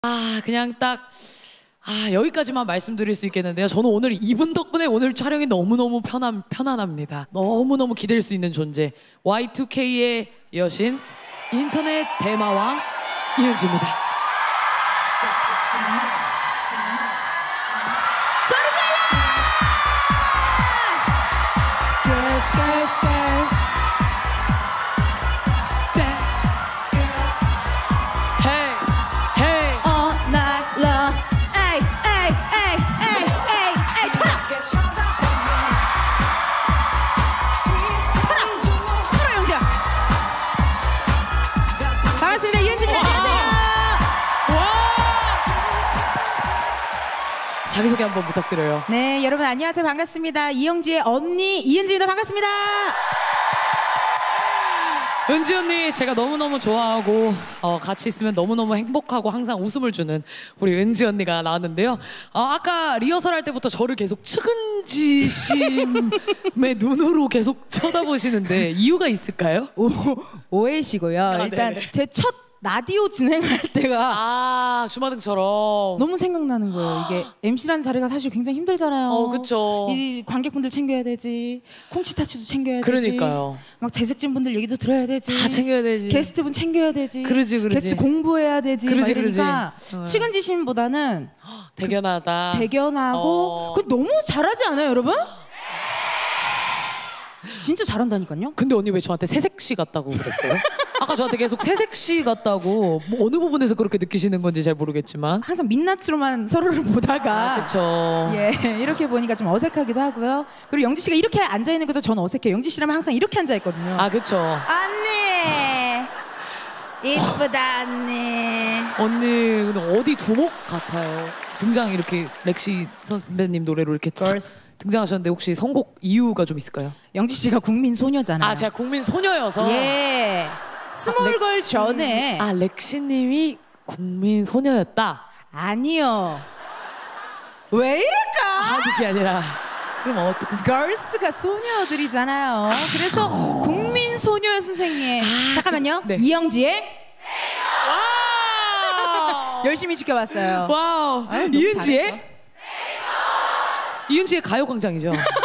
그냥 딱 여기까지만 말씀드릴 수 있겠는데요. 저는 오늘 이분 덕분에 오늘 촬영이 너무너무 편안합니다. 너무너무 기댈 수 있는 존재, Y2K의 여신, 인터넷 대마왕 이은지입니다. 소리 질러! Girls, girls, girls. Hey, hey. All night long. Ay, ay, ay, ay, ay, ay. 털어, 영지야. 반갑습니다, 이은지입니다. 안녕하세요. 자기소개 한번 부탁드려요. 네, 여러분 안녕하세요. 반갑습니다. 이영지의 언니 이은지입니다. 반갑습니다. 은지 언니 제가 너무너무 좋아하고 같이 있으면 너무너무 행복하고 항상 웃음을 주는 우리 은지 언니가 나왔는데요. 아까 리허설 할 때부터 저를 계속 측은지심의 눈으로 계속 쳐다보시는데 이유가 있을까요? 오해시고요. 일단 네네. 제 첫 라디오 진행할 때가 주마등처럼 너무 생각나는 거예요. 이게 MC라는 자리가 사실 굉장히 힘들잖아요. 그쵸. 이 관객분들 챙겨야 되지, 콩치타치도 챙겨야 그러니까요. 되지, 막 제작진분들 얘기도 들어야 되지, 다 챙겨야 되지. 게스트분 챙겨야 되지, 그러지. 게스트 공부해야 되지. 그러지, 이러니까 그러지. 측은지심보다는 대견하다. 대견하고 그 너무 잘하지 않아요, 여러분? 진짜 잘한다니까요. 근데 언니 왜 저한테 새색시 같다고 그랬어요? 아까 저한테 계속 새색시 같다고 뭐 어느 부분에서 그렇게 느끼시는 건지 잘 모르겠지만 항상 민낯으로만 서로를 보다가 그쵸. 예, 이렇게 보니까 좀 어색하기도 하고요. 그리고 영지 씨가 이렇게 앉아 있는 것도 저는 어색해요. 영지 씨라면 항상 이렇게 앉아 있거든요. 그쵸. 언니 이쁘다 언니. 언니 근데 어디 두목 같아요. 등장 이렇게 렉시 선배님 노래로 이렇게 Girls. 등장하셨는데 혹시 선곡 이유가 좀 있을까요? 영지 씨가 국민 소녀잖아요. 제가 국민 소녀여서. 예. 스몰걸 렉시. 전에 렉시님이 국민 소녀였다. 아니요. 왜 이럴까? 그게 아니라 그럼 어떻게? 걸스가 소녀들이잖아요. 그래서 국민 소녀 선생님. 잠깐만요. 네. 이영지의 와우. 열심히 지켜봤어요. 와우. 아유, 너무 이은지의 잘했어. 이은지의 가요광장이죠.